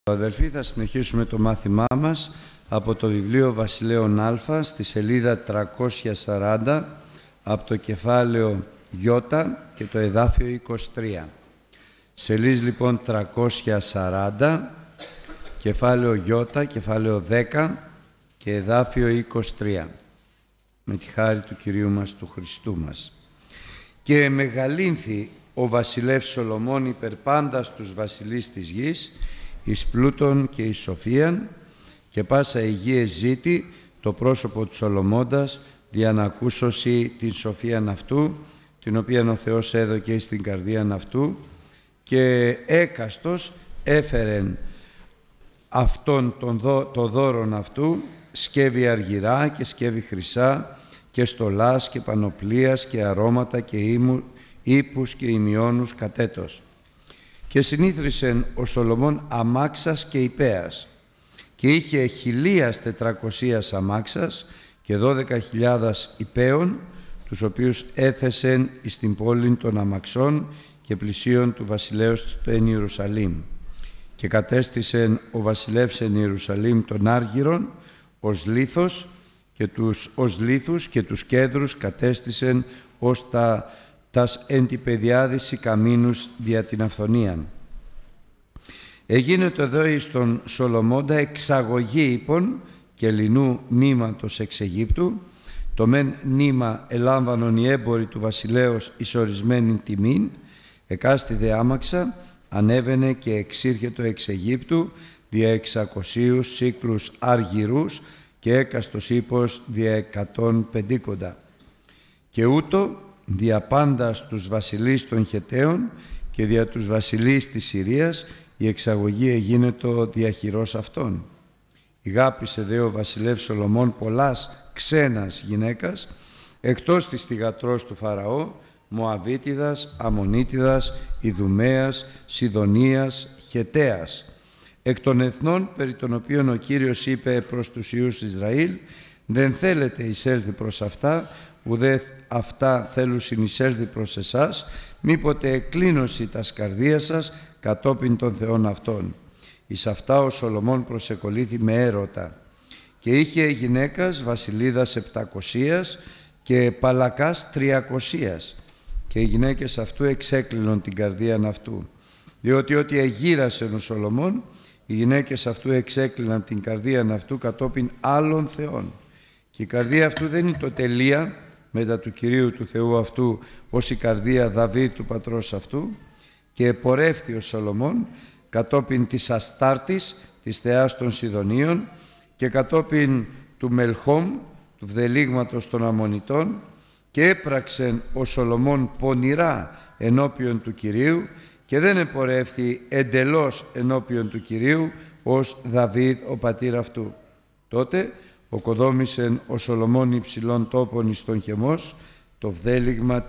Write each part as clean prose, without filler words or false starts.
Αδελφοί, θα συνεχίσουμε το μάθημά μας από το βιβλίο Βασιλέων Α στη σελίδα 340 από το κεφάλαιο Ι και το εδάφιο 23. Σελίδα λοιπόν 340, κεφάλαιο Ι, κεφάλαιο 10 και εδάφιο 23. Με τη χάρη του Κυρίου μας, του Χριστού μας. Και μεγαλύνθη ο βασιλεύς Σολομών υπερ πάντας τους βασιλείς της γης, εις πλούτον και εις σοφίαν, και πάσα υγεία ζήτη το πρόσωπο του Σολομώντας, δια να ακούσωση την σοφίαν αυτού, την οποία ο Θεός έδωκε στην καρδίαν αυτού, και έκαστος έφερεν αυτόν το δώρον αυτού, σκεύη αργυρά και σκεύη χρυσά και στολάς και πανοπλίας και αρώματα και ύπους και ημιώνους κατέτος. Και συνήθρισεν ο Σολομών αμάξας και υπέας, και είχε 1.400 αμάξας και 12.000 υπέων, τους οποίους έθεσεν εις την πόλη των αμαξών και πλησίων του βασιλέως εν Ιερουσαλήμ. Και κατέστησεν ο βασιλεύς εν Ιερουσαλήμ των άργυρων ως λίθος, και ως λίθους και τους κέδρους κατέστησεν ως τας εν τη παιδιάδηση καμίνους δια την αυθονίαν. Έγινε το εδώ εις τον Σολομώντα εξαγωγή ύπων και λινού νήματος εξ Αιγύπτου, το μεν νήμα ελάμβανον οι έμποροι του βασιλέως εις ορισμένην τιμήν, εκάστη δε άμαξα ανέβαινε και εξήρχετο εξ Αιγύπτου δια 600 σύκλους αργυρούς και έκαστος ύπος δια 150. Και ούτω δια πάντας τους βασιλείς των Χεταίων και δια τους βασιλείς της Συρίας η εξαγωγή εγίνετο διαχειρός αυτών. Ηγάπησε δε ο βασιλεύς Σολομών πολλάς ξένας γυναίκας, εκτός της θυγατρός του Φαραώ, Μωαβίτιδας, Αμμονίτιδας, Ιδουμαίας, Σιδωνίας, Χεταίας, εκ των εθνών περί των οποίων ο Κύριος είπε προς τους Υιούς Ισραήλ, δεν θέλετε εισέλθει προς αυτά, ουδέ αυτά θέλουν συνεισέλθει προς εσάς, μήποτε εκλίνωση τας καρδίας σας κατόπιν των θεών αυτών. Εις αυτά ο Σολομών προσεκολήθη με έρωτα. Και είχε γυναίκας βασιλίδας 700 και παλακάς 300, και οι γυναίκες αυτού εξέκλεινον την καρδίαν αυτού. Διότι ότι εγύρασεν ο Σολομών, οι γυναίκες αυτού εξέκλειναν την καρδίαν αυτού κατόπιν άλλων θεών. Και η καρδία αυτού δεν είναι το τελεία μετά του Κυρίου του Θεού αυτού, ως η καρδία Δαβίδ του πατρός αυτού. Και επορεύθη ο Σολομών κατόπιν της Αστάρτης, της θεάς των Σιδωνίων, και κατόπιν του Μελχόμ, του βδελίγματος των Αμμονιτών, και έπραξεν ο Σολομών πονηρά ενώπιον του Κυρίου, και δεν επορεύθη εντελώς ενώπιον του Κυρίου ως Δαβίδ ο πατήρ αυτού. Τότε οκοδόμησεν ο Σολομών υψηλών τόπων εις τον Χεμός, το βδέλιγμα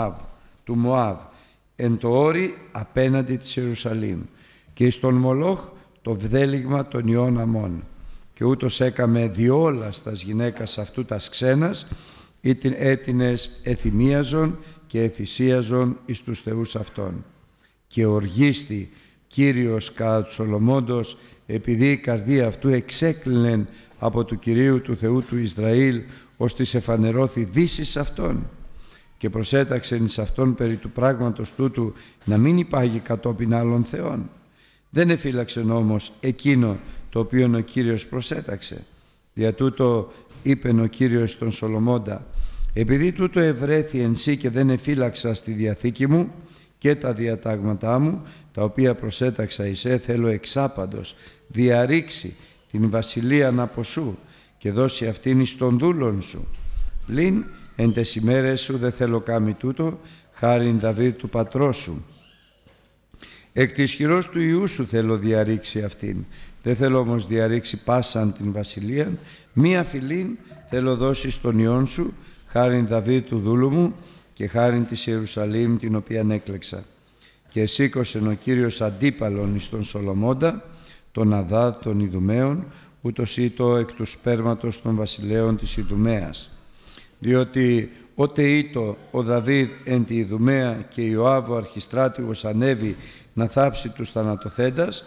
του Μωάβ, εν το όρι απέναντι της Ιερουσαλήμ, και εις τον Μολόχ το βδέλιγμα των Υιών Αμών. Και ούτως έκαμε διόλας τας γυναίκας αυτού τας ξένας, έτινες εθυμίαζον και εθυσίαζον εις τους θεούς αυτών. Και οργίστη Κύριος κατά του Σολομώντος, επειδή η καρδία αυτού εξέκλεινε από του Κυρίου του Θεού του Ισραήλ, ώστις εφανερώθη δύσις αυτών. Και προσέταξεν εις αυτόν περί του πράγματος τούτου να μην υπάγει κατόπιν άλλων θεών. Δεν εφύλαξεν όμως εκείνο το οποίο ο Κύριος προσέταξε. Δια τούτο είπεν ο Κύριος στον Σολομώντα, επειδή τούτο ευρέθη εν σύ και δεν εφύλαξα στη διαθήκη μου και τα διατάγματά μου, τα οποία προσέταξα εισέ, θέλω εξάπαντος διαρρήξει την βασιλείαν από σου και δώσει αυτήν εις των δούλων σου. Πλην εν τες ημέρες σου δεν θέλω κάμει τούτο, χάριν Δαβίδ του πατρός σου. Εκ της χειρός του Ιού σου θέλω διαρρήξει αυτήν. Δεν θέλω όμως διαρρήξει πάσαν την βασιλείαν, μία φυλήν θέλω δώσει στον Υιόν σου, χάριν Δαβίδ του δούλου μου και χάριν της Ιερουσαλήμ την οποία έκλεξα. Και σήκωσεν ο Κύριος αντίπαλον εις τον Σολομώντα, τον Αδάδ των Ιδουμαίων, ούτως ήτο εκ του σπέρματος των βασιλέων της Ιδουμαίας. Διότι ότε ήτο ο Δαβίδ εν τη Ιδουμαία και Ιωάβ ο αρχιστράτηγος ανέβη να θάψει τους θανατοθέντας,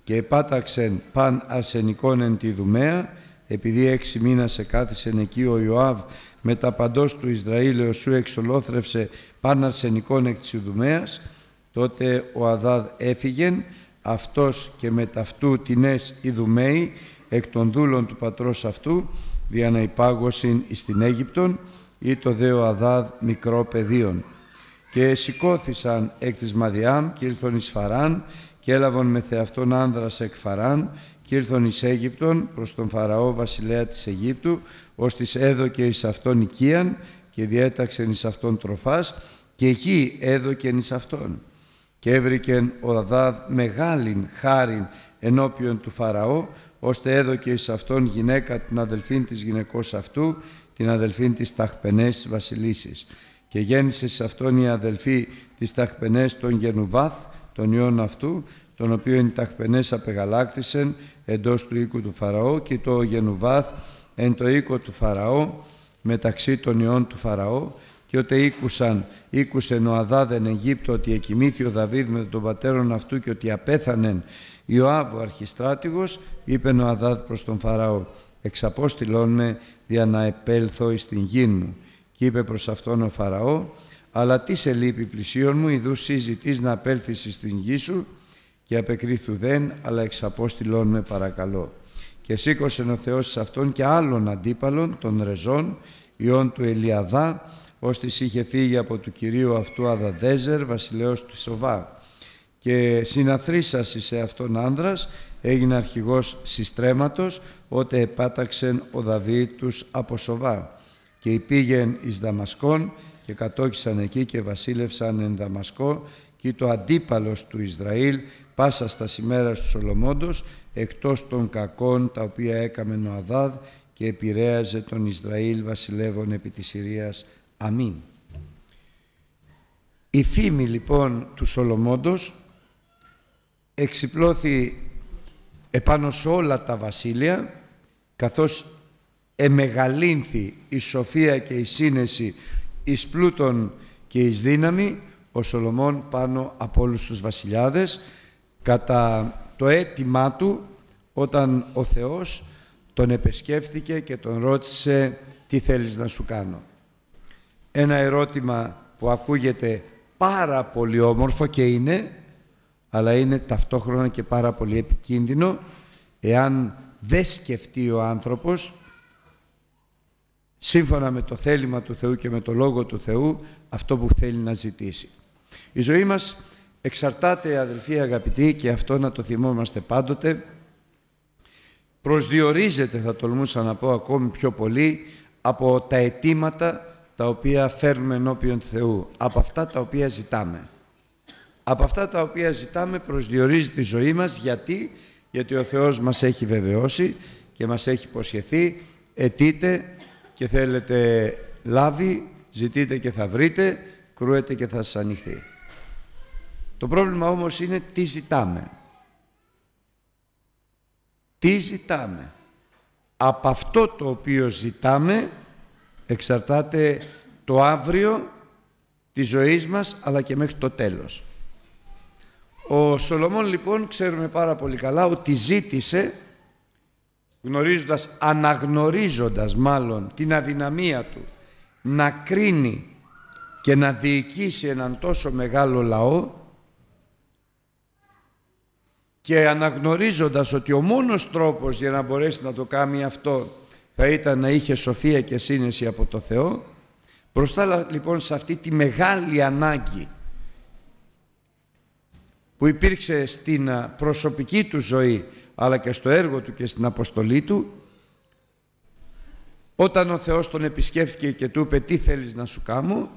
και επάταξεν παν αρσενικόν εν τη Δουμαία, επειδή 6 μήνας εκάθισεν εκεί ο Ιωάβ με τα παντός του Ισραήλ, Ιωσού εξολόθρευσε παν αρσενικόν εκ της Ιδουμαίας, τότε ο Αδάδ έφυγεν, αυτός και με ταυτού τινές Ιδουμαίοι, εκ των δούλων του πατρός αυτού, δια να υπάγωσιν εις την Αίγυπτον, ή το δε ο Αδάδ μικρό παιδίον. Και σηκώθησαν εκ της Μαδιάμ και ήλθον εις Φαράν, και έλαβον με θεαυτόν άνδρας εκ Φαράν, και ήλθον εις Αίγυπτον προς τον Φαραώ βασιλέα της Αιγύπτου, ως της έδωκε εις αυτόν οικίαν, και διέταξεν εις αυτόν τροφάς, και εκεί έδωκεν εις αυτόν. Και έβρικεν ο Αδάδ μεγάλην χάριν ενώπιον του Φαραώ, ώστε έδωκε εις αυτόν γυναίκα την αδελφήν της γυναικός αυτού, την αδελφήν της Ταχπενές βασιλίσης. Και γέννησε σε αυτόν η αδελφή της Ταχπενές τον Γενουβάθ, τον ιόν αυτού, τον οποίον οι Ταχπενές απεγαλάκτησεν εντός του οίκου του Φαραώ, και το Γενουβάθ εν το οίκο του Φαραώ, μεταξύ των ιών του Φαραώ. Και ότε ήκουσεν ο Αδάδ εν Αιγύπτο ότι εκοιμήθη ο Δαβίδ με τον πατέρον αυτού, και ότι απέθανεν Ιωάβ ο αρχιστράτηγος, είπεν ο Αδάδ προς τον Φαραώ, εξαπόστηλόν με δια να επέλθω εις την γην μου. Και είπε προς αυτόν ο Φαραώ, αλλά τι σε λείπει πλησίον μου, ιδού συζητείς να απέλθεις εις την γη σου? Και απεκρίθου δεν, αλλά εξαπόστηλόν με παρακαλώ. Και σήκωσεν ο Θεός σε αυτόν και άλλων αντίπαλων, των Ρεζών, ιών του Ελιαδά, ώστις είχε φύγει από του κυρίου αυτού Αδαδέζερ, βασιλέως του Σοβά. Και συναθρίσασι σε αυτόν άνδρας, έγινε αρχηγός συστρέμματος, ότε επάταξεν ο Δαβίδ τους από Σοβά. Και υπήγεν εις Δαμασκόν, και κατόχισαν εκεί και βασίλευσαν εν Δαμασκό, και το αντίπαλος του Ισραήλ πάσα στα ημέρας του Σολομώντος, εκτός των κακών τα οποία έκαμεν ο Αδάδ, και επηρέαζε τον Ισραήλ βασιλεύων επί της Συρίας. Αμήν. Η φήμη λοιπόν του Σολομώντος εξυπλώθη επάνω σε όλα τα βασίλεια, καθώς εμεγαλύνθη η σοφία και η σύνεση, εις πλούτον και εις δύναμη, ο Σολομών πάνω από όλους τους βασιλιάδες, κατά το αίτημά του, όταν ο Θεός τον επεσκέφθηκε και τον ρώτησε τι θέλεις να σου κάνω. Ένα ερώτημα που ακούγεται πάρα πολύ όμορφο, και είναι, αλλά είναι ταυτόχρονα και πάρα πολύ επικίνδυνο εάν δεν σκεφτεί ο άνθρωπος σύμφωνα με το θέλημα του Θεού και με το Λόγο του Θεού αυτό που θέλει να ζητήσει. Η ζωή μας εξαρτάται, αδελφοί αγαπητοί, και αυτό να το θυμόμαστε πάντοτε, προσδιορίζεται, θα τολμούσα να πω ακόμη πιο πολύ, από τα αιτήματα τα οποία φέρνουμε ενώπιον του Θεού, από αυτά τα οποία ζητάμε. Από αυτά τα οποία ζητάμε προσδιορίζει τη ζωή μας. Γιατί ο Θεός μας έχει βεβαιώσει και μας έχει υποσχεθεί, αιτείτε και θέλετε λάβει, ζητείτε και θα βρείτε, κρούετε και θα σας ανοιχθεί. Το πρόβλημα όμως είναι τι ζητάμε. Τι ζητάμε. Από αυτό το οποίο ζητάμε εξαρτάται το αύριο της ζωής μας, αλλά και μέχρι το τέλος. Ο Σολομών λοιπόν ξέρουμε πάρα πολύ καλά ότι ζήτησε, αναγνωρίζοντας μάλλον την αδυναμία του να κρίνει και να διοικήσει έναν τόσο μεγάλο λαό, και αναγνωρίζοντας ότι ο μόνος τρόπος για να μπορέσει να το κάνει αυτό θα ήταν να είχε σοφία και σύνεση από το Θεό, μπροστά λοιπόν σε αυτή τη μεγάλη ανάγκη που υπήρξε στην προσωπική του ζωή, αλλά και στο έργο του και στην αποστολή του, όταν ο Θεός τον επισκέφθηκε και του είπε τι θέλεις να σου κάνω,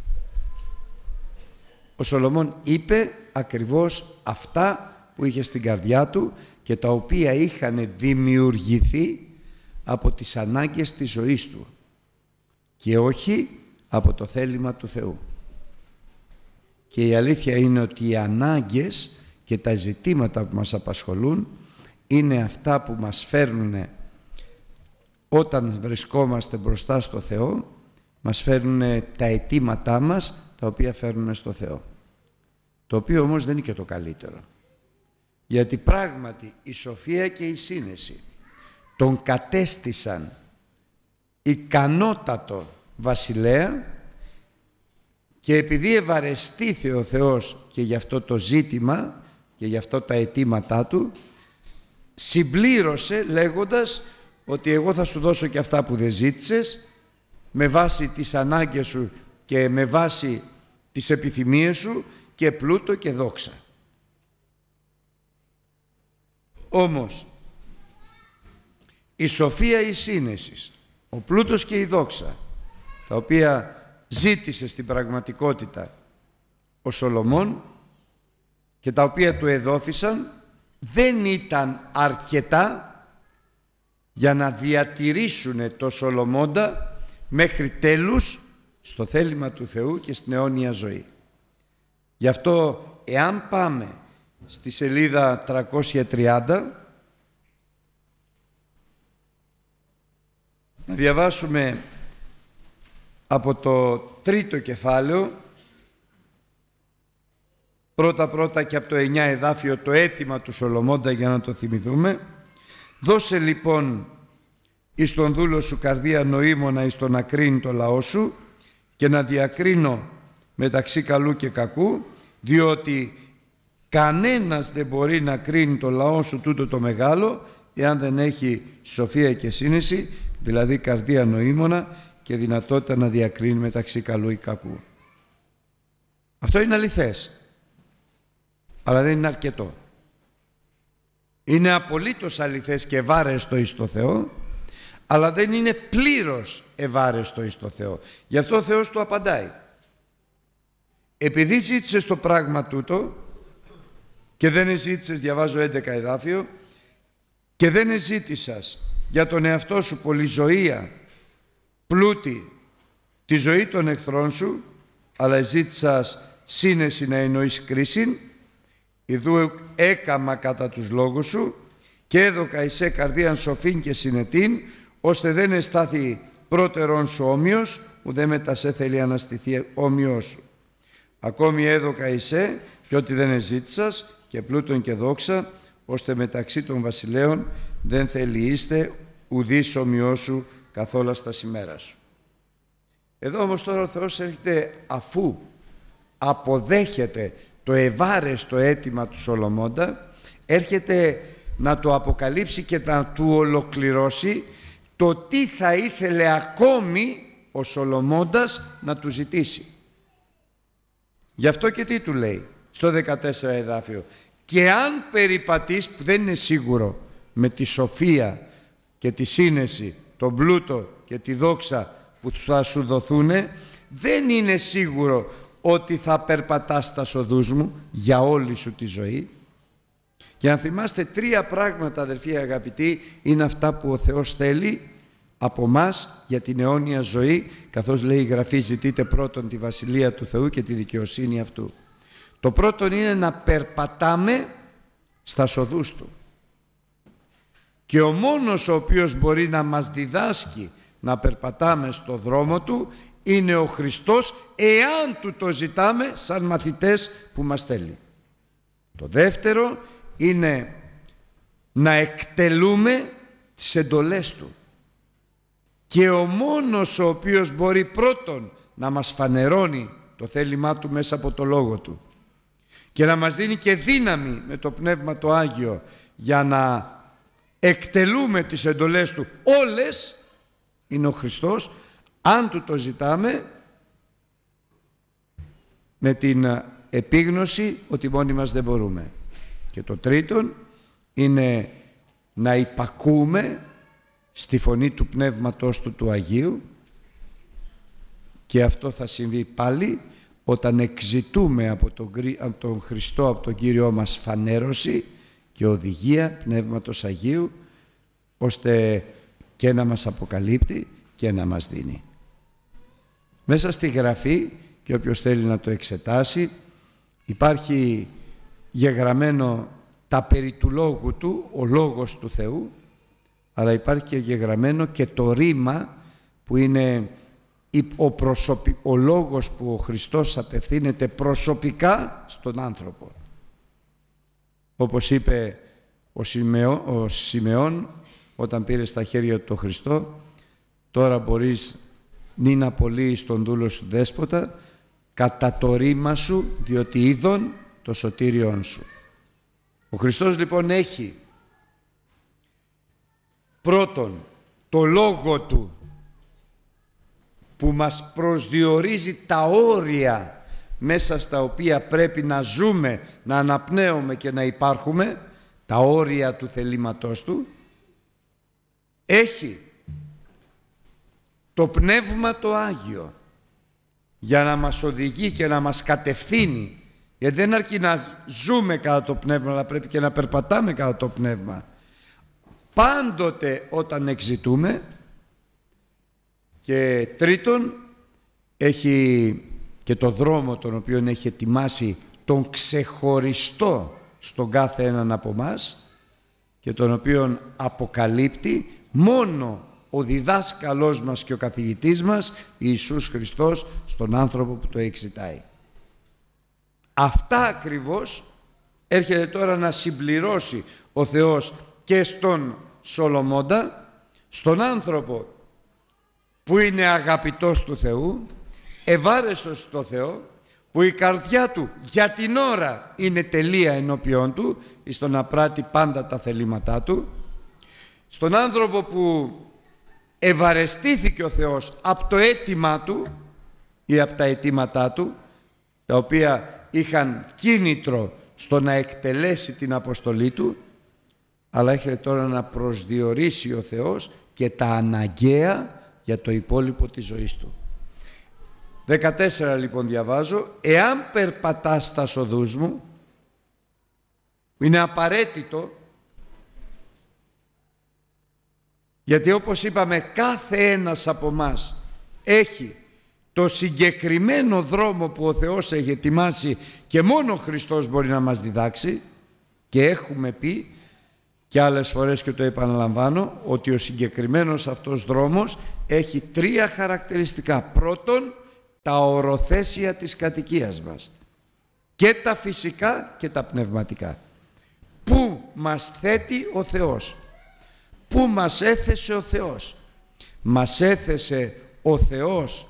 ο Σολομών είπε ακριβώς αυτά που είχε στην καρδιά του και τα οποία είχαν δημιουργηθεί από τις ανάγκες της ζωής του και όχι από το θέλημα του Θεού. Και η αλήθεια είναι ότι οι ανάγκες και τα ζητήματα που μας απασχολούν είναι αυτά που μας φέρνουν, όταν βρισκόμαστε μπροστά στο Θεό, μας φέρνουν τα αιτήματά μας, τα οποία φέρνουν στο Θεό. Το οποίο όμως δεν είναι και το καλύτερο. γιατί πράγματι η σοφία και η σύνεση τον κατέστησαν ικανότατο βασιλέα, και επειδή ευαρεστήθη ο Θεός και γι' αυτό το ζήτημα και γι' αυτό τα αιτήματά του, συμπλήρωσε λέγοντας ότι εγώ θα σου δώσω και αυτά που δεν ζήτησες, με βάση τις ανάγκες σου και με βάση τις επιθυμίες σου, και πλούτο και δόξα. Όμως η σοφία, η σύνεση, ο πλούτος και η δόξα, τα οποία ζήτησε στην πραγματικότητα ο Σολομών και τα οποία του εδόθησαν, δεν ήταν αρκετά για να διατηρήσουν το Σολομώντα μέχρι τέλους στο θέλημα του Θεού και στην αιώνια ζωή. Γι' αυτό εάν πάμε στη σελίδα 330 να διαβάσουμε από το 3ο κεφάλαιο, πρώτα και από το 9 εδάφιο, το αίτημα του Σολομώντα, για να το θυμηθούμε. Δώσε λοιπόν εις τον δούλο σου καρδία νοήμωνα εις τον ακρίνει το λαό σου, και να διακρίνω μεταξύ καλού και κακού, διότι κανένας δεν μπορεί να κρίνει το λαό σου τούτο το μεγάλο εάν δεν έχει σοφία και σύνεση, δηλαδή καρδία νοήμωνα και δυνατότητα να διακρίνει μεταξύ καλού ή κακού. Αυτό είναι αληθές, αλλά δεν είναι αρκετό. Είναι απολύτως αληθές και ευάρεστο εις το Θεό, αλλά δεν είναι πλήρως ευάρεστο εις το Θεό. Γι' αυτό ο Θεός του απαντάει. Επειδή ζήτησες το πράγμα τούτο και δεν ζήτησες, διαβάζω 11 εδάφιο, και δεν ζήτησας για τον εαυτό σου πολυζωία, πλούτη, τη ζωή των εχθρών σου, αλλά ζήτησας σύνεση να εννοείς κρίσιν, ιδού έκαμα κατά τους λόγους σου και έδωκα εισέ καρδίαν σοφήν και συνετήν, ώστε δεν εστάθη πρώτερον σου όμοιος, ουδέ μετά σε θέλει αναστηθεί όμοιος σου. Ακόμη έδωκα εισέ και ό,τι δεν εζήτησας και πλούτον και δόξα, ώστε μεταξύ των βασιλέων δεν θέλει είστε ουδείς όμοιός σου καθόλου στα σημέρα σου. Εδώ όμως τώρα ο Θεός έρχεται, αφού αποδέχεται το ευάρεστο αίτημα του Σολομώντα, έρχεται να το αποκαλύψει και να του ολοκληρώσει το τι θα ήθελε ακόμη ο Σολομώντας να του ζητήσει. Γι' αυτό και τι του λέει στο 14 εδάφιο: και αν περιπατείς, που δεν είναι σίγουρο, με τη σοφία και τη σύνεση, τον πλούτο και τη δόξα που θα σου δοθούνε, δεν είναι σίγουρο ότι θα περπατάς στα οδούς μου για όλη σου τη ζωή. Και αν θυμάστε, τρία πράγματα, αδελφοί αγαπητοί, είναι αυτά που ο Θεός θέλει από μας για την αιώνια ζωή, καθώς λέει η Γραφή: ζητείτε πρώτον τη Βασιλεία του Θεού και τη δικαιοσύνη αυτού. Το πρώτον είναι να περπατάμε στα οδούς Του. Και ο μόνος ο οποίος μπορεί να μας διδάσκει να περπατάμε στο δρόμο Του είναι ο Χριστός, εάν Του το ζητάμε σαν μαθητές που μας θέλει. Το δεύτερο είναι να εκτελούμε τις εντολές Του. Και ο μόνος ο οποίος μπορεί πρώτον να μας φανερώνει το θέλημά Του μέσα από το Λόγο Του και να μας δίνει και δύναμη με το Πνεύμα το Άγιο για να εκτελούμε τις εντολές Του όλες, είναι ο Χριστός, αν Του το ζητάμε με την επίγνωση ότι μόνοι μας δεν μπορούμε. Και το τρίτον είναι να υπακούμε στη φωνή του Πνεύματος του Αγίου, και αυτό θα συμβεί πάλι όταν εξητούμε από τον Χριστό, από τον Κύριό μας, φανέρωση και οδηγία Πνεύματος Αγίου, ώστε και να μας αποκαλύπτει και να μας δίνει. Μέσα στη Γραφή, και όποιος θέλει να το εξετάσει, υπάρχει γεγραμμένο τα περί του Λόγου Του, ο Λόγος του Θεού, αλλά υπάρχει και γεγραμμένο και το ρήμα που είναι ο λόγος που ο Χριστός απευθύνεται προσωπικά στον άνθρωπο. όπως είπε ο Σιμεών όταν πήρε στα χέρια του τον Χριστό, τώρα μπορείς νυν απολύεις τον δούλο σου δέσποτα κατά το ρήμα σου, διότι είδον το σωτήριον σου. Ο Χριστός λοιπόν έχει πρώτον το λόγο του που μας προσδιορίζει τα όρια μέσα στα οποία πρέπει να ζούμε, να αναπνέουμε και να υπάρχουμε, τα όρια του θελήματός του. Έχει το Πνεύμα το Άγιο για να μας οδηγεί και να μας κατευθύνει, γιατί δεν αρκεί να ζούμε κατά το Πνεύμα, αλλά πρέπει και να περπατάμε κατά το Πνεύμα πάντοτε όταν εξητούμε. Και τρίτον, έχει και το δρόμο τον οποίο έχει ετοιμάσει τον ξεχωριστό στον κάθε έναν από μας και τον οποίον αποκαλύπτει μόνο ο διδάσκαλός μας και ο καθηγητής μας Ιησούς Χριστός στον άνθρωπο που το εξητάει. Αυτά ακριβώς έρχεται τώρα να συμπληρώσει ο Θεός και στον Σολομώντα, στον άνθρωπο που είναι αγαπητός του Θεού, ευάρεστος στο Θεό, που η καρδιά του για την ώρα είναι τελεία ενώπιόν του ή στο να πράττει πάντα τα θελήματά του, στον άνθρωπο που ευαρεστήθηκε ο Θεός από το αίτημά του ή από τα αιτήματά του, τα οποία είχαν κίνητρο στο να εκτελέσει την αποστολή του, αλλά έχει τώρα να προσδιορίσει ο Θεός και τα αναγκαία για το υπόλοιπο της ζωής του. 14 λοιπόν διαβάζω: «Εάν περπατάς στα οδούς μου», είναι απαραίτητο, γιατί όπως είπαμε κάθε ένας από μας έχει το συγκεκριμένο δρόμο που ο Θεός έχει ετοιμάσει και μόνο ο Χριστός μπορεί να μας διδάξει, και έχουμε πει και άλλες φορές και το επαναλαμβάνω ότι ο συγκεκριμένος αυτός δρόμος έχει τρία χαρακτηριστικά. Πρώτον, τα οροθέσια της κατοικίας μας, και τα φυσικά και τα πνευματικά. Πού μας θέτει ο Θεός, πού μας έθεσε ο Θεός. Μας έθεσε ο Θεός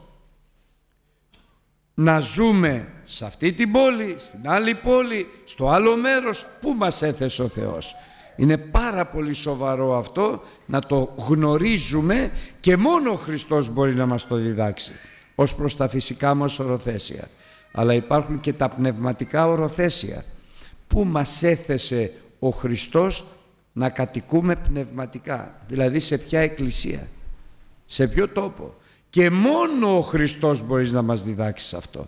να ζούμε σε αυτή την πόλη, στην άλλη πόλη, στο άλλο μέρος. Πού μας έθεσε ο Θεός. Είναι πάρα πολύ σοβαρό αυτό να το γνωρίζουμε και μόνο ο Χριστός μπορεί να μας το διδάξει ως προς τα φυσικά μας οροθέσια. Αλλά υπάρχουν και τα πνευματικά οροθέσια. Πού μας έθεσε ο Χριστός να κατοικούμε πνευματικά, δηλαδή σε ποια εκκλησία, σε ποιο τόπο. Και μόνο ο Χριστός μπορεί να μας διδάξει αυτό.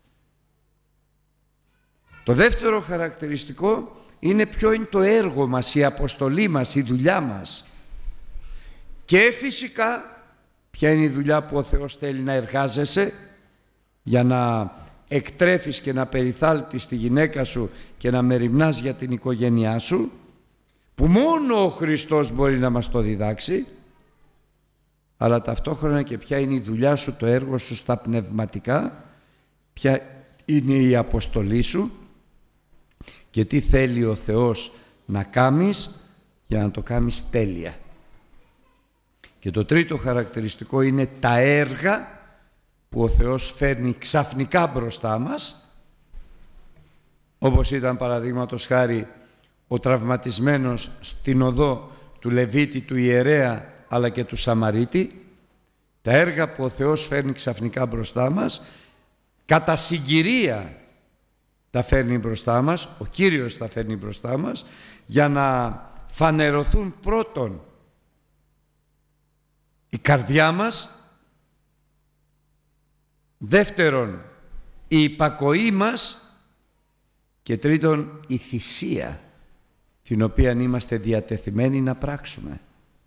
Το δεύτερο χαρακτηριστικό είναι ποιο είναι το έργο μας, η αποστολή μας, η δουλειά μας. Και φυσικά ποια είναι η δουλειά που ο Θεός θέλει να εργάζεσαι για να εκτρέφεις και να περιθάλπτεις τη γυναίκα σου και να μεριμνάς για την οικογένειά σου, που μόνο ο Χριστός μπορεί να μας το διδάξει. Αλλά ταυτόχρονα και ποια είναι η δουλειά σου, το έργο σου στα πνευματικά, ποια είναι η αποστολή σου και τι θέλει ο Θεός να κάνεις για να το κάνεις τέλεια. Και το τρίτο χαρακτηριστικό είναι τα έργα που ο Θεός φέρνει ξαφνικά μπροστά μας, όπως ήταν παραδείγματος χάρη ο τραυματισμένος στην οδό του Λεβίτη, του ιερέα αλλά και του Σαμαρίτη. Τα έργα που ο Θεός φέρνει ξαφνικά μπροστά μας, κατά συγκυρία τα φέρνει μπροστά μας, ο Κύριος τα φέρνει μπροστά μας, για να φανερωθούν πρώτον η καρδιά μας, δεύτερον η υπακοή μας και τρίτον η θυσία την οποία είμαστε διατεθειμένοι να πράξουμε.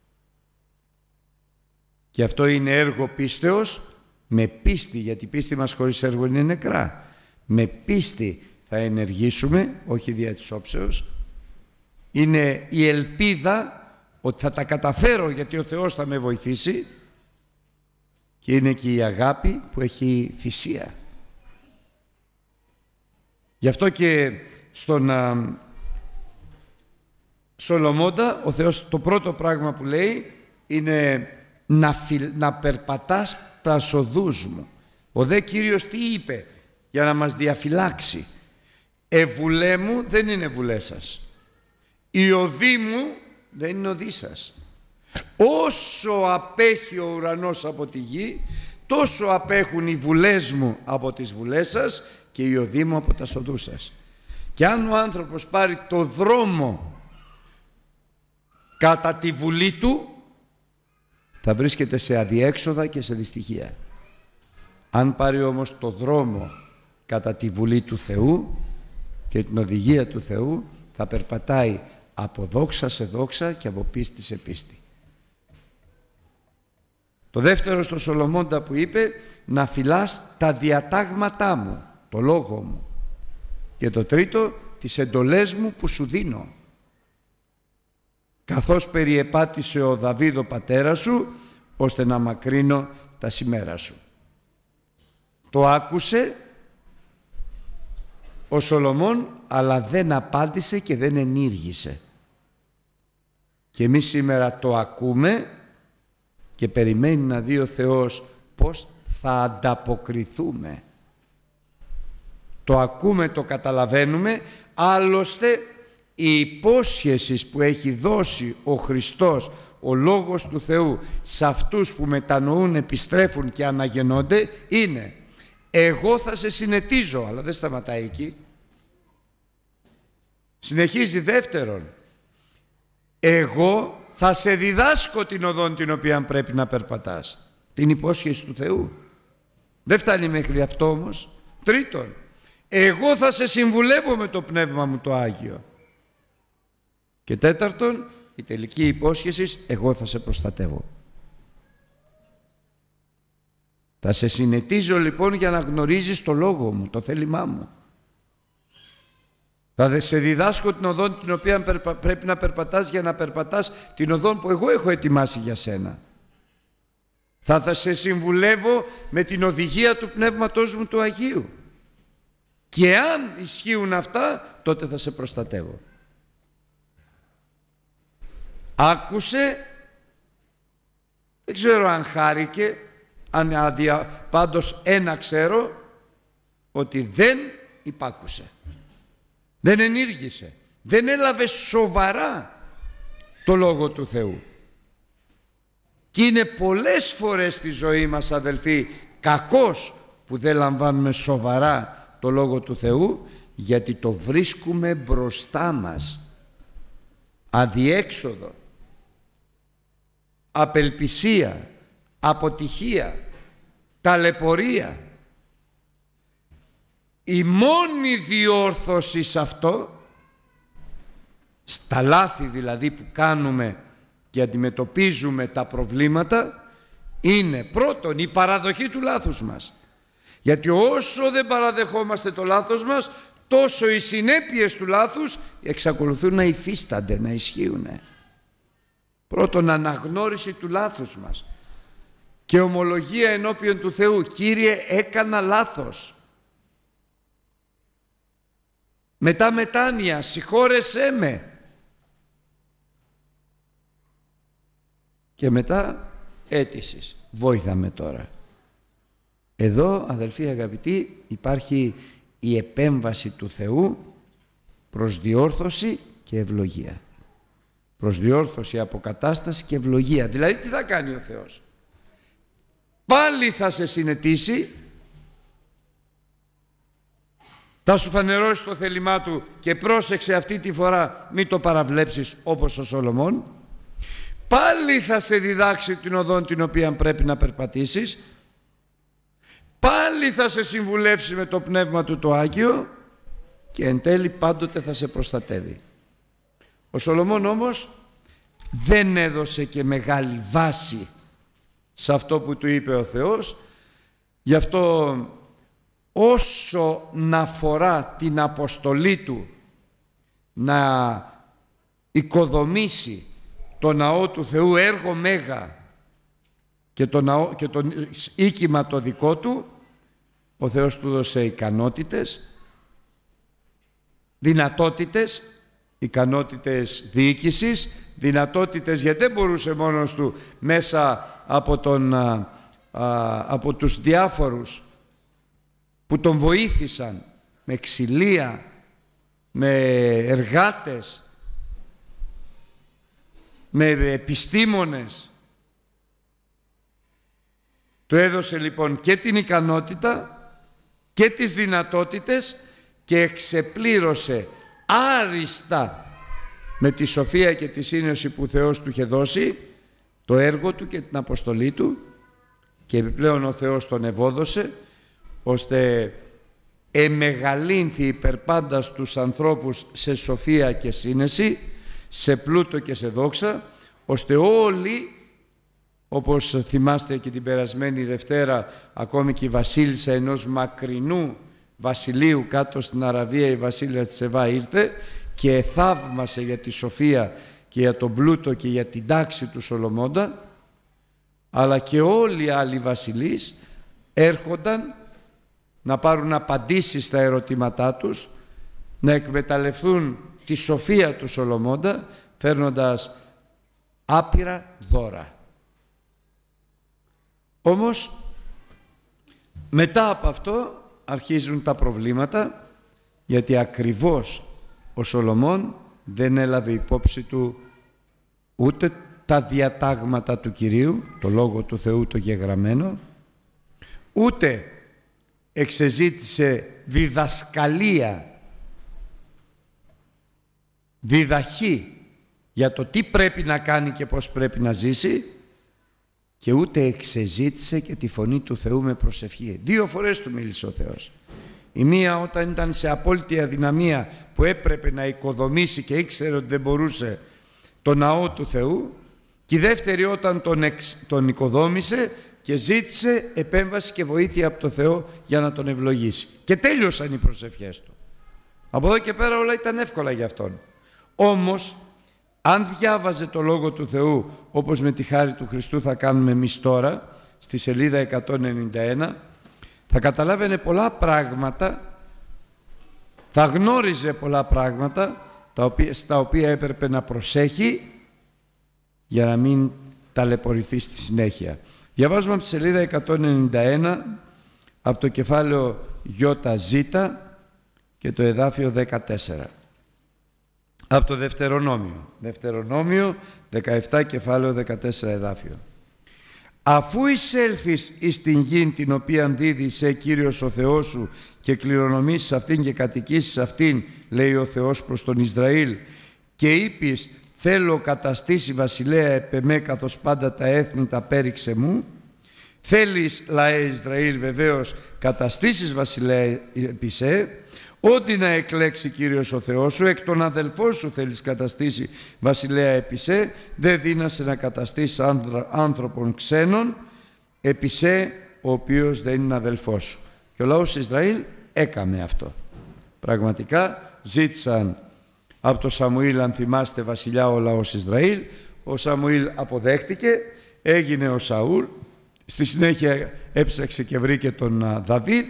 Και αυτό είναι έργο πίστεως, με πίστη, γιατί η πίστη μας χωρίς έργο είναι νεκρά. Με πίστη θα ενεργήσουμε, όχι δια της όψεως. Είναι η ελπίδα ότι θα τα καταφέρω γιατί ο Θεός θα με βοηθήσει, και είναι και η αγάπη που έχει θυσία. Γι' αυτό και στον Σολομώντα, ο Θεός το πρώτο πράγμα που λέει είναι να περπατάς τα οδούς μου. Ο δε Κύριος τι είπε για να μας διαφυλάξει? Εβουλέ μου δεν είναι βουλές σας, η οδή μου δεν είναι οδή σας. Όσο απέχει ο ουρανός από τη γη, τόσο απέχουν οι βουλές μου από τις βουλές σας και οι οδοί μου από τα οδούς σας. Και αν ο άνθρωπος πάρει το δρόμο κατά τη βουλή του, θα βρίσκεται σε αδιέξοδα και σε δυστυχία. Αν πάρει όμως το δρόμο κατά τη βουλή του Θεού και την οδηγία του Θεού, θα περπατάει από δόξα σε δόξα και από πίστη σε πίστη. Το δεύτερο στο Σολομώντα που είπε, να φυλάς τα διατάγματά μου, το λόγο μου. Και το τρίτο, τις εντολές μου που σου δίνω. Καθώς περιεπάτησε ο Δαβίδ ο πατέρα σου, ώστε να μακρύνω τα σημέρα σου. Το άκουσε ο Σολομών, αλλά δεν απάντησε και δεν ενήργησε. Και εμείς σήμερα το ακούμε και περιμένει να δει ο Θεός πώς θα ανταποκριθούμε. Το ακούμε, το καταλαβαίνουμε, άλλωστε η υπόσχεση που έχει δώσει ο Χριστός, ο Λόγος του Θεού, σε αυτούς που μετανοούν, επιστρέφουν και αναγεννώνται, είναι εγώ θα σε συνετίζω, αλλά δεν σταματάει εκεί. Συνεχίζει δεύτερον, εγώ θα σε διδάσκω την οδόν την οποία πρέπει να περπατάς. Την υπόσχεση του Θεού. Δεν φτάνει μέχρι αυτό όμως. Τρίτον, εγώ θα σε συμβουλεύω με το Πνεύμα μου το Άγιο. Και τέταρτον, η τελική υπόσχεση, εγώ θα σε προστατεύω. Θα σε συνετίζω λοιπόν για να γνωρίζεις το λόγο μου, το θέλημά μου. Θα σε διδάσκω την οδόν την οποία πρέπει να περπατάς για να περπατάς την οδόν που εγώ έχω ετοιμάσει για σένα. Θα σε συμβουλεύω με την οδηγία του Πνεύματός μου του Αγίου. Και αν ισχύουν αυτά, τότε θα σε προστατεύω. Άκουσε, δεν ξέρω αν χάρηκε, αν πάντως ένα ξέρω, ότι δεν υπάκουσε. Δεν ενήργησε, δεν έλαβε σοβαρά το Λόγο του Θεού. Και είναι πολλές φορές στη ζωή μας, αδελφοί, κακός που δεν λαμβάνουμε σοβαρά το Λόγο του Θεού, γιατί το βρίσκουμε μπροστά μας. Αδιέξοδο, απελπισία, αποτυχία, ταλαιπωρία. Η μόνη διόρθωση σε αυτό, στα λάθη δηλαδή που κάνουμε και αντιμετωπίζουμε τα προβλήματα, είναι πρώτον η παραδοχή του λάθους μας. Γιατί όσο δεν παραδεχόμαστε το λάθος μας, τόσο οι συνέπειες του λάθους εξακολουθούν να υφίστανται, να ισχύουν. Πρώτον, αναγνώριση του λάθους μας και ομολογία ενώπιον του Θεού. Κύριε, έκανα λάθος. Μετά μετάνοια, συγχώρεσέ με. Και μετά αίτησης, βόηθα με τώρα. Εδώ, αδελφοί αγαπητοί, υπάρχει η επέμβαση του Θεού προς διόρθωση και ευλογία. Προς διόρθωση, αποκατάσταση και ευλογία. Δηλαδή τι θα κάνει ο Θεός? Πάλι θα σε συνετίσει, θα σου φανερώσει το θέλημά του και πρόσεξε αυτή τη φορά μην το παραβλέψεις όπως ο Σολομών. Πάλι θα σε διδάξει την οδόν την οποία πρέπει να περπατήσεις. Πάλι θα σε συμβουλεύσει με το Πνεύμα του το Άγιο και εν τέλει πάντοτε θα σε προστατεύει. Ο Σολομών όμως δεν έδωσε και μεγάλη βάση σε αυτό που του είπε ο Θεός. Γι' αυτό όσο να φορά την αποστολή του να οικοδομήσει το ναό του Θεού, έργο μέγα, και το οίκημα το δικό του, ο Θεός του δώσε ικανότητες, δυνατότητες ικανότητες διοίκησης, δυνατότητες, γιατί δεν μπορούσε μόνος του μέσα από τους διάφορους που τον βοήθησαν με ξυλία, με εργάτες, με επιστήμονες. Του έδωσε λοιπόν και την ικανότητα και τις δυνατότητες και εξεπλήρωσε άριστα με τη σοφία και τη σύνεση που ο Θεός του είχε δώσει το έργο του και την αποστολή του, και επιπλέον ο Θεός τον ευόδωσε ώστε εμεγαλύνθη υπερπάντα στους ανθρώπους σε σοφία και σύνεση, σε πλούτο και σε δόξα, ώστε όλοι, όπως θυμάστε και την περασμένη Δευτέρα, ακόμη και η βασίλισσα ενός μακρινού βασιλείου κάτω στην Αραβία, η βασίλισσα της Σεβά, ήρθε και θαύμασε για τη σοφία και για τον πλούτο και για την τάξη του Σολομώντα, αλλά και όλοι οι άλλοι βασιλείς έρχονταν να πάρουν απαντήσεις στα ερωτήματά τους, να εκμεταλλευτούν τη σοφία του Σολομώντα, φέρνοντας άπειρα δώρα. Όμως μετά από αυτό αρχίζουν τα προβλήματα, γιατί ακριβώς ο Σολομών δεν έλαβε υπόψη του ούτε τα διατάγματα του Κυρίου, το Λόγο του Θεού το γεγραμμένο, ούτε εξεζήτησε διδασκαλία, διδαχή για το τι πρέπει να κάνει και πώς πρέπει να ζήσει, και ούτε εξεζήτησε και τη φωνή του Θεού με προσευχή. 2 φορές του μίλησε ο Θεός. Η μία όταν ήταν σε απόλυτη αδυναμία που έπρεπε να οικοδομήσει και ήξερε ότι δεν μπορούσε το ναό του Θεού, και η δεύτερη όταν τον οικοδόμησε και ζήτησε επέμβαση και βοήθεια από το Θεό για να τον ευλογήσει. Και τέλειωσαν οι προσευχές του. Από εδώ και πέρα όλα ήταν εύκολα για αυτόν. Όμως αν διάβαζε το Λόγο του Θεού, όπως με τη χάρη του Χριστού θα κάνουμε εμείς τώρα, στη σελίδα 191, θα καταλάβαινε πολλά πράγματα, θα γνώριζε πολλά πράγματα στα οποία έπρεπε να προσέχει για να μην ταλαιπωρηθεί στη συνέχεια. Διαβάζουμε από τη σελίδα 191, από το κεφάλαιο ΙΖ και το εδάφιο 14. Από το Δευτερονόμιο 17, κεφάλαιο 14, εδάφιο. Αφού εισέλθεις εις την γην την οποία δίδει σε Κύριος ο Θεός σου και κληρονομήσεις αυτήν και κατοικήσεις αυτήν, λέει ο Θεός προς τον Ισραήλ, και είπεις θέλω καταστήσει βασιλέα επ' εμέ καθώς πάντα τα έθνη τα πέριξε μου, θέλεις λαέ Ισραήλ βεβαίως καταστήσεις βασιλέα επί σε, ό,τι να εκλέξει Κύριος ο Θεός σου, εκ των αδελφών σου θέλεις καταστήσει βασιλέα επί σε, δεν δύνασε να καταστήσει άνθρωπον ξένων επί σε, ο οποίος δεν είναι αδελφός σου. Και ο λαός Ισραήλ έκαμε αυτό. Πραγματικά ζήτησαν από τον Σαμουήλ, αν θυμάστε, βασιλιά ο λαός Ισραήλ. Ο Σαμουήλ αποδέχτηκε, έγινε ο Σαούλ, στη συνέχεια έψαξε και βρήκε τον Δαβίδ,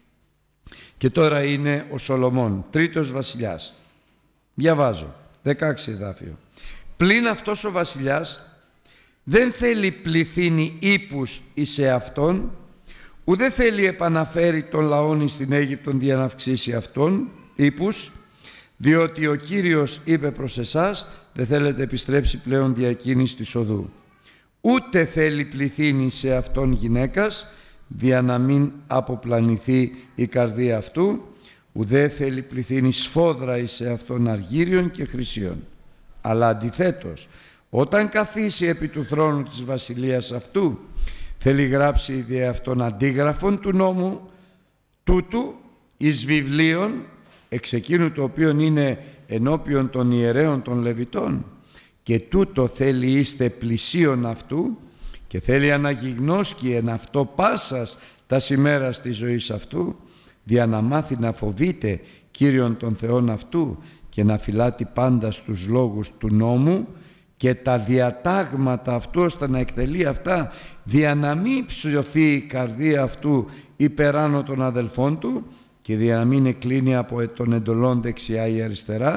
και τώρα είναι ο Σολομών, τρίτος βασιλιάς. Διαβάζω, 16 εδάφιο. Πλην αυτός ο βασιλιάς δεν θέλει πληθύνει ύπους εις εαυτόν, ουδέ θέλει επαναφέρει τον λαόν στην Αίγυπτον δια να αυξήσει αυτόν ύπους, διότι ο Κύριος είπε προς εσάς, δεν θέλετε επιστρέψει πλέον διακίνηση της οδού. Ούτε θέλει πληθύνει σε αυτόν γυναίκας, δια να μην αποπλανηθεί η καρδία αυτού, ουδέ θέλει πληθύνει σφόδρα εις αυτόν αργύριων και χρυσίων. Αλλά αντιθέτως, όταν καθίσει επί του θρόνου της βασιλείας αυτού, θέλει γράψει δι' αυτόν αντίγραφον του νόμου τούτου εις βιβλίων, εξ εκείνου το οποίο είναι ενώπιον των ιερέων των Λεβιτών, και τούτο θέλει είστε πλησίον αυτού, και θέλει αναγιγνώσκει εν αυτό πάσας τα ημέρας της ζωής αυτού, δια να μάθει να φοβείται Κύριον των Θεών αυτού και να φυλάτει πάντα στους λόγους του νόμου και τα διατάγματα αυτού, ώστε να εκτελεί αυτά, δια να μην ψωθεί η καρδία αυτού υπεράνω των αδελφών του και δια να μην εκλίνει από των εντολών δεξιά ή αριστερά,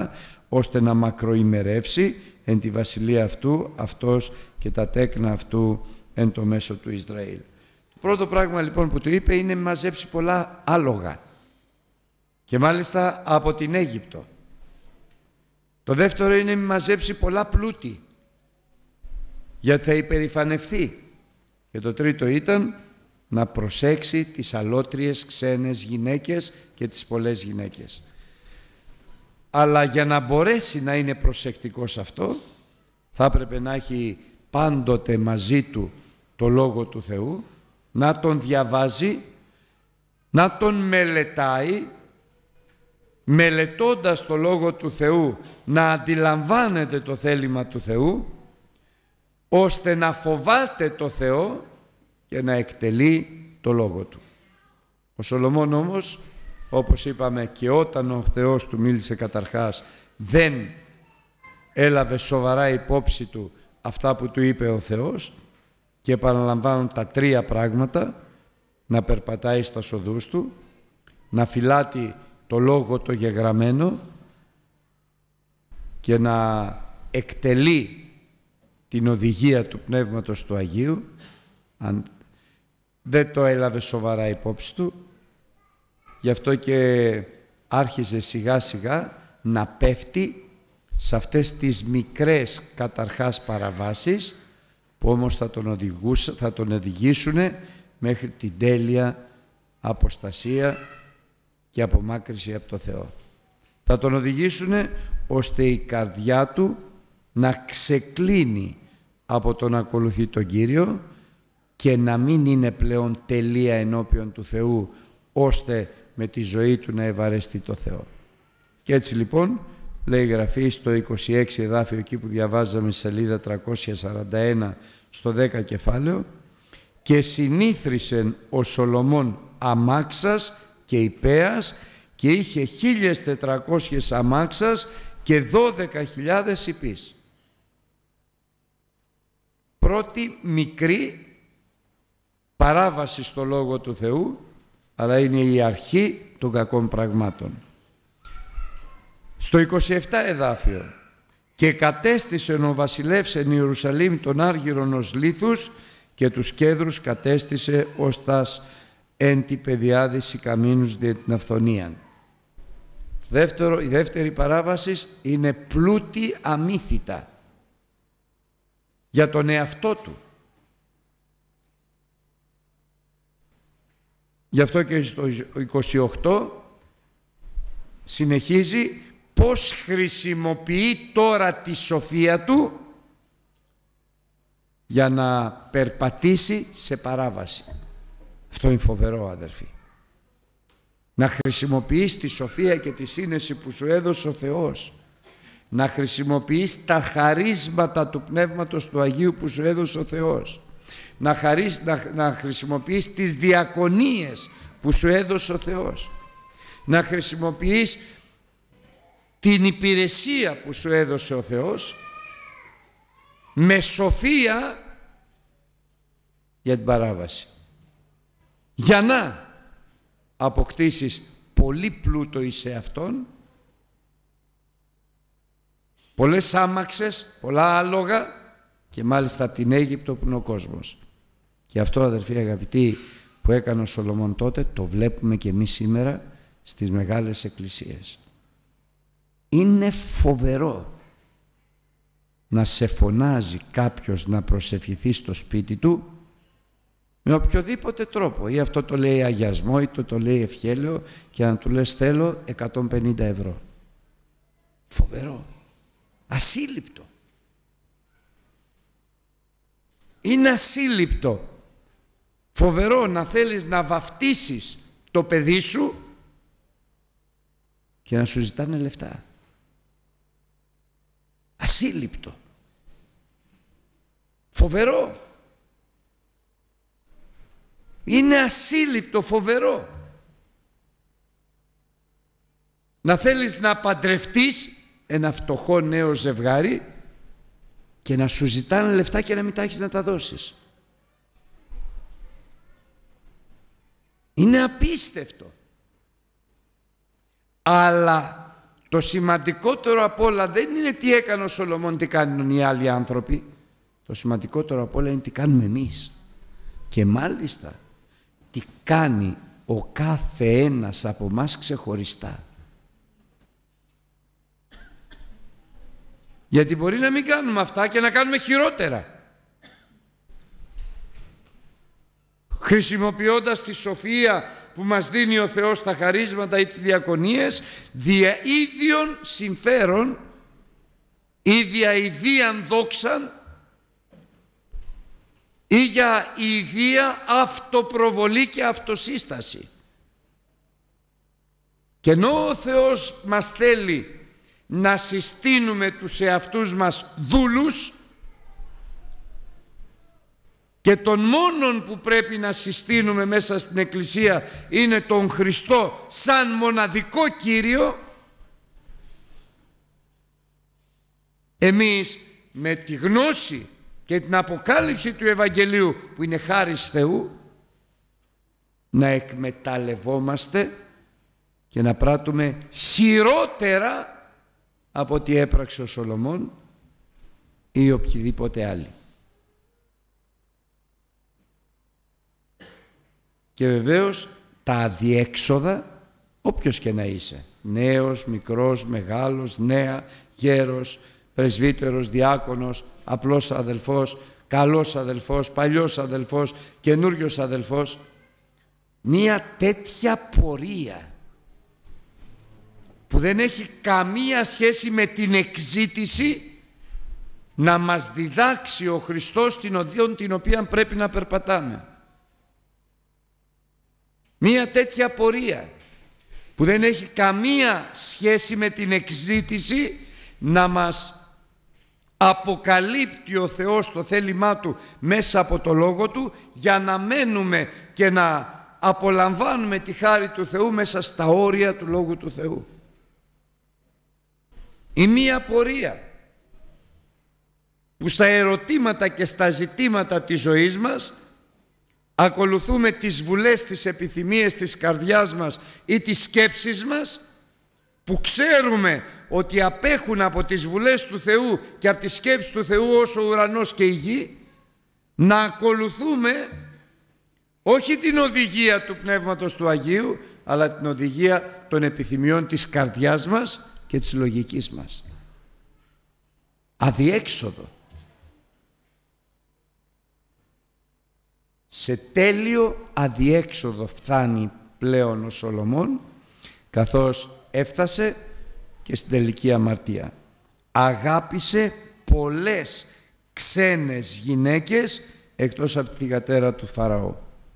ώστε να μακροημερεύσει εν τη βασιλεία αυτού, αυτός και τα τέκνα αυτού εν το μέσο του Ισραήλ. Το πρώτο πράγμα λοιπόν που του είπε είναι μαζέψει πολλά άλογα και μάλιστα από την Αίγυπτο. Το δεύτερο είναι μαζέψει πολλά πλούτη, γιατί θα υπερηφανευτεί. Και το τρίτο ήταν να προσέξει τις αλότριες ξένες γυναίκες και τις πολλές γυναίκες. Αλλά για να μπορέσει να είναι προσεκτικός αυτό, θα έπρεπε να έχει πάντοτε μαζί του το Λόγο του Θεού, να τον διαβάζει, να τον μελετάει, μελετώντας το Λόγο του Θεού να αντιλαμβάνεται το θέλημα του Θεού, ώστε να φοβάται το Θεό και να εκτελεί το Λόγο του. Ο Σολομών όμως, όπως είπαμε, και όταν ο Θεός του μίλησε καταρχάς, δεν έλαβε σοβαρά υπόψη του αυτά που του είπε ο Θεός, και επαναλαμβάνουν τα τρία πράγματα: να περπατάει στα οδούς του, να φυλάτει το Λόγο το γεγραμμένο και να εκτελεί την οδηγία του Πνεύματος του Αγίου. Αν δεν το έλαβε σοβαρά υπόψη του, γι' αυτό και άρχιζε σιγά σιγά να πέφτει σε αυτές τις μικρές καταρχάς παραβάσεις, που όμως θα τον οδηγήσουν μέχρι την τέλεια αποστασία και απομάκρυση από το Θεό. Θα τον οδηγήσουν ώστε η καρδιά του να ξεκλίνει από το να ακολουθεί τον Κύριο και να μην είναι πλέον τελεία ενώπιον του Θεού, ώστε με τη ζωή του να ευαρεστεί το Θεό. Και έτσι λοιπόν λέει η Γραφή στο 26 εδάφιο, εκεί που διαβάζαμε στη σελίδα 341 στο 10 κεφάλαιο, και συνήθρισεν ο Σολομών αμάξας και υπέας και είχε 1.400 αμάξας και 12.000 υπείς. Πρώτη μικρή παράβαση στο Λόγο του Θεού, αλλά είναι η αρχή των κακών πραγμάτων. Στο 27 εδάφιο, και κατέστησε ο βασιλεύς εν Ιερουσαλήμ των άργυρων ως λίθους και τους κέδρους κατέστησε ως τας εν τη παιδιάδηση καμίνους δια την αυθονίαν. Η δεύτερη παράβαση είναι πλούτη αμύθιτα για τον εαυτό του. Γι' αυτό και στο 28 συνεχίζει πώς χρησιμοποιεί τώρα τη σοφία του για να περπατήσει σε παράβαση. Αυτό είναι φοβερό, αδερφοί. Να χρησιμοποιείς τη σοφία και τη σύνεση που σου έδωσε ο Θεός. Να χρησιμοποιείς τα χαρίσματα του Πνεύματος του Αγίου που σου έδωσε ο Θεός. Να χρησιμοποιείς τις διακονίες που σου έδωσε ο Θεός. Να χρησιμοποιείς την υπηρεσία που σου έδωσε ο Θεός με σοφία για την παράβαση. Για να αποκτήσεις πολύ πλούτο εις εαυτόν, πολλές άμαξες, πολλά άλογα και μάλιστα από την Αίγυπτο που είναι ο κόσμος. Και αυτό, αδερφοί αγαπητοί, που έκανε ο Σολομών τότε, το βλέπουμε και εμείς σήμερα στις μεγάλες εκκλησίες. Είναι φοβερό να σε φωνάζει κάποιος να προσευχηθεί στο σπίτι του με οποιοδήποτε τρόπο, ή αυτό το λέει αγιασμό ή το λέει ευχέλαιο, και να του λες θέλω 150 ευρώ. Φοβερό, ασύλληπτο. Είναι ασύλληπτο. Φοβερό να θέλεις να βαφτίσεις το παιδί σου και να σου ζητάνε λεφτά. Ασύλληπτο. Φοβερό. Είναι ασύλληπτο, φοβερό. Να θέλεις να παντρευτείς ένα φτωχό νέο ζευγάρι και να σου ζητάνε λεφτά και να μην τα έχεις να τα δώσεις. Είναι απίστευτο. Αλλά το σημαντικότερο απ' όλα δεν είναι τι έκανε ο Σολομών, τι κάνουν οι άλλοι άνθρωποι. Το σημαντικότερο απ' όλα είναι τι κάνουμε εμείς. Και μάλιστα τι κάνει ο κάθε ένας από εμάς ξεχωριστά. Γιατί μπορεί να μην κάνουμε αυτά και να κάνουμε χειρότερα. Χρησιμοποιώντας τη σοφία που μας δίνει ο Θεός, τα χαρίσματα ή τις διακονίες, δια ίδιων συμφέρον ή δια ιδίαν δόξαν ή για ιδία αυτοπροβολή και αυτοσύσταση. Και ενώ ο Θεός μας θέλει να συστήνουμε τους εαυτούς μας δούλους, και τον μόνον που πρέπει να συστήνουμε μέσα στην Εκκλησία είναι τον Χριστό σαν μοναδικό Κύριο, εμείς με τη γνώση και την αποκάλυψη του Ευαγγελίου που είναι χάρις Θεού, να εκμεταλλευόμαστε και να πράττουμε χειρότερα από ό,τι έπραξε ο Σολομών ή οποιοδήποτε άλλοι. Και βεβαίως τα αδιέξοδα, όποιος και να είσαι, νέος, μικρός, μεγάλος, νέα, γέρος, πρεσβύτερος, διάκονος, απλός αδελφός, καλός αδελφός, παλιός αδελφός, καινούριος αδελφός, μία τέτοια πορεία που δεν έχει καμία σχέση με την εκζήτηση, να μας διδάξει ο Χριστός την οδό την οποία πρέπει να περπατάμε. Μία τέτοια πορεία που δεν έχει καμία σχέση με την εκζήτηση, να μας αποκαλύπτει ο Θεός το θέλημά Του μέσα από το Λόγο Του, για να μένουμε και να απολαμβάνουμε τη χάρη του Θεού μέσα στα όρια του Λόγου του Θεού. Η μία πορεία που στα ερωτήματα και στα ζητήματα της ζωής μας ακολουθούμε τις βουλές, τις επιθυμίες της καρδιάς μας ή τις σκέψεις μας, που ξέρουμε ότι απέχουν από τις βουλές του Θεού και από τις σκέψεις του Θεού όσο ο ουρανός και η γη, να ακολουθούμε όχι την οδηγία του Πνεύματος του Αγίου, αλλά την οδηγία των επιθυμιών της καρδιάς μας και της λογικής μας. Αδιέξοδο. Σε τέλειο αδιέξοδο φτάνει πλέον ο Σολομών, καθώς έφτασε και στην τελική αμαρτία. Αγάπησε πολλές ξένες γυναίκες εκτός από τη θυγατέρα του Φαραώ.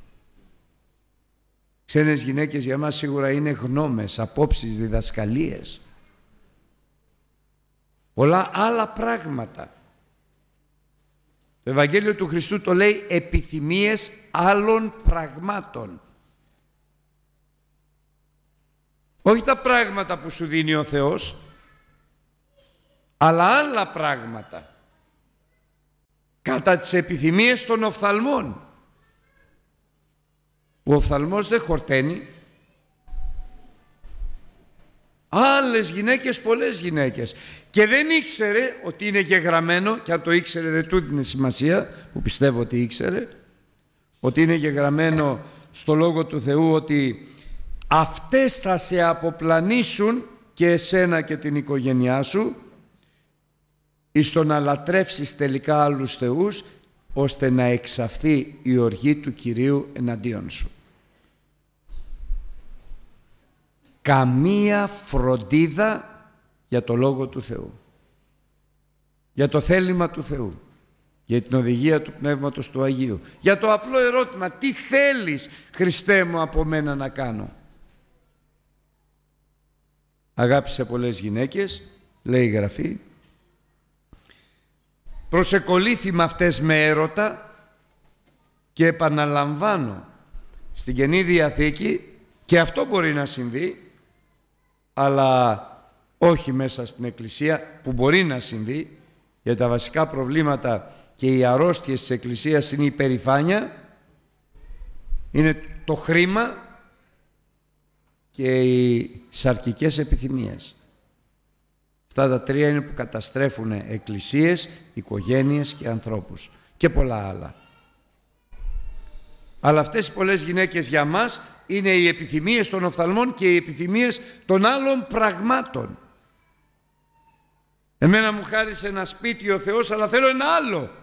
Ξένες γυναίκες για μας σίγουρα είναι γνώμες, απόψεις, διδασκαλίες, πολλά άλλα πράγματα. Το Ευαγγέλιο του Χριστού το λέει επιθυμίες άλλων πραγμάτων. Όχι τα πράγματα που σου δίνει ο Θεός, αλλά άλλα πράγματα. Κατά τις επιθυμίες των οφθαλμών. Ο οφθαλμός δεν χορταίνει. Άλλες γυναίκες, πολλές γυναίκες. Και δεν ήξερε ότι είναι γεγραμμένο, και αν το ήξερε δεν του δίνει σημασία, που πιστεύω ότι ήξερε, ότι είναι γεγραμμένο στο Λόγο του Θεού ότι αυτές θα σε αποπλανήσουν και εσένα και την οικογένειά σου, εις το να λατρεύσεις τελικά άλλους θεούς, ώστε να εξαφθεί η οργή του Κυρίου εναντίον σου. Καμία φροντίδα για το Λόγο του Θεού, για το θέλημα του Θεού, για την οδηγία του Πνεύματος του Αγίου, για το απλό ερώτημα, τι θέλεις Χριστέ μου από μένα να κάνω. Αγάπησε πολλές γυναίκες, λέει η Γραφή, προσεκολήθη με αυτές με έρωτα, και επαναλαμβάνω, στην Καινή Διαθήκη και αυτό μπορεί να συμβεί, αλλά όχι μέσα στην Εκκλησία, που μπορεί να συμβεί, γιατί τα βασικά προβλήματα και οι αρρώστιες της Εκκλησίας είναι η υπερηφάνεια, είναι το χρήμα και οι σαρκικές επιθυμίες. Αυτά τα τρία είναι που καταστρέφουν εκκλησίες, οικογένειες και ανθρώπους και πολλά άλλα. Αλλά αυτές οι πολλές γυναίκες για μας είναι οι επιθυμίες των οφθαλμών και οι επιθυμίες των άλλων πραγμάτων. Εμένα μου χάρισε ένα σπίτι ο Θεός, αλλά θέλω ένα άλλο.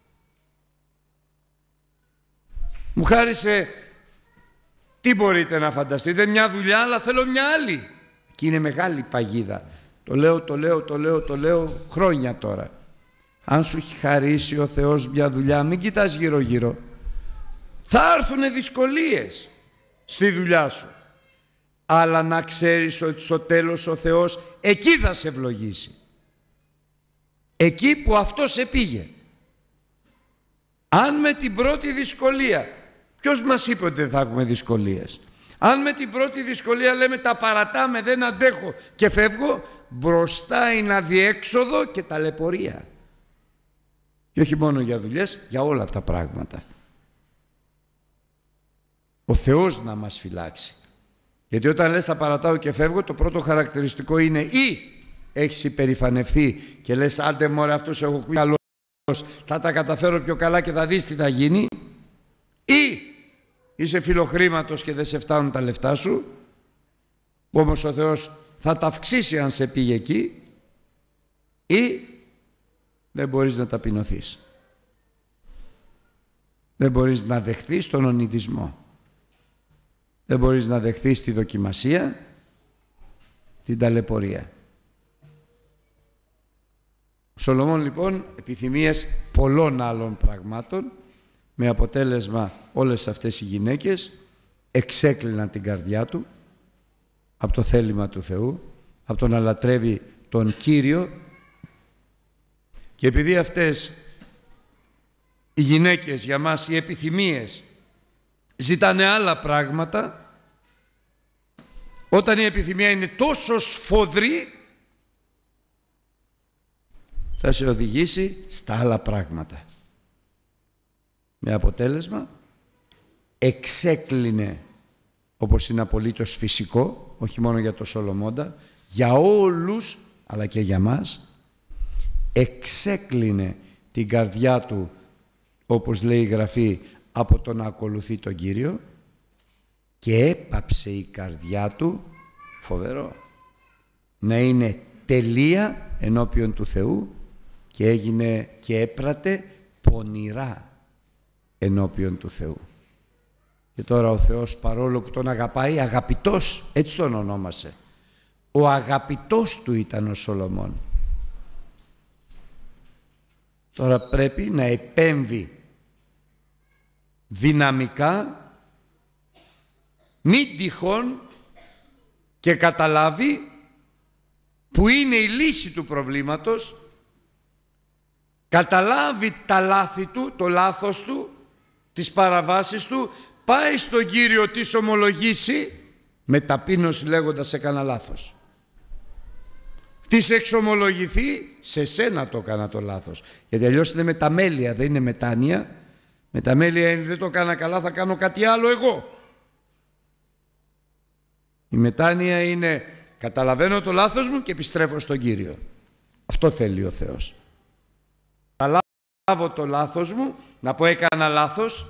Μου χάρισε, τι μπορείτε να φανταστείτε, μια δουλειά, αλλά θέλω μια άλλη. Και είναι μεγάλη παγίδα. Το λέω χρόνια τώρα. Αν σου έχει χαρίσει ο Θεός μια δουλειά, μην κοιτάς γύρω γύρω. Θα έρθουν δυσκολίες στη δουλειά σου. Αλλά να ξέρεις ότι στο τέλος ο Θεός εκεί θα σε ευλογήσει. Εκεί που αυτό σε πήγε. Αν με την πρώτη δυσκολία, ποιος μας είπε ότι δεν θα έχουμε δυσκολίες? Αν με την πρώτη δυσκολία λέμε τα παρατάμε, δεν αντέχω και φεύγω, μπροστά είναι αδιέξοδο και ταλαιπωρία. Και όχι μόνο για δουλειές, για όλα τα πράγματα. Ο Θεός να μας φυλάξει. Γιατί όταν λες τα παρατάω και φεύγω, το πρώτο χαρακτηριστικό είναι ή έχεις υπερηφανευθεί και λες άντε μωρέ αυτός έχω πει καλός, θα τα καταφέρω πιο καλά και θα δεις τι θα γίνει, ή είσαι φιλοχρήματος και δεν σε φτάνουν τα λεφτά σου, που όμως ο Θεός θα τα αυξήσει αν σε πήγε εκεί, ή δεν μπορείς να ταπεινωθείς. Δεν μπορείς να δεχθείς τον ονειδισμό. Δεν μπορείς να δεχθείς τη δοκιμασία, την ταλαιπωρία. Ο Σολομών λοιπόν επιθυμίες πολλών άλλων πραγμάτων, με αποτέλεσμα όλες αυτές οι γυναίκες εξέκλειναν την καρδιά του από το θέλημα του Θεού, από το να λατρεύει τον Κύριο, και επειδή αυτές οι γυναίκες για μας οι επιθυμίες ζητάνε άλλα πράγματα, όταν η επιθυμία είναι τόσο σφοδρή θα σε οδηγήσει στα άλλα πράγματα. Με αποτέλεσμα εξέκλεινε, όπως είναι απολύτως φυσικό, όχι μόνο για το Σολομώντα, για όλους αλλά και για μας, εξέκλεινε την καρδιά του, όπως λέει η Γραφή, από το να ακολουθεί τον Κύριο, και έπαψε η καρδιά του, φοβερό, να είναι τελεία ενώπιον του Θεού, και έγινε και έπρατε πονηρά ενώπιον του Θεού. Και τώρα ο Θεός, παρόλο που τον αγαπάει, αγαπητός, έτσι τον ονόμασε, ο αγαπητός του ήταν ο Σολομών. Τώρα πρέπει να επέμβει δυναμικά, μην τυχόν και καταλάβει που είναι η λύση του προβλήματος, καταλάβει τα λάθη του, το λάθος του, τις παραβάσεις του, πάει στον Κύριο, της ομολογήσει με ταπείνωση λέγοντας έκανα λάθος. Της εξομολογηθεί, σε σένα το έκανα το λάθος. Γιατί αλλιώς είναι μεταμέλεια, δεν είναι μετάνοια. Μεταμέλεια είναι δεν το έκανα καλά, θα κάνω κάτι άλλο εγώ. Η μετάνοια είναι καταλαβαίνω το λάθος μου και επιστρέφω στον Κύριο. Αυτό θέλει ο Θεός. Καταλάβω το λάθος μου, να πω έκανα λάθος,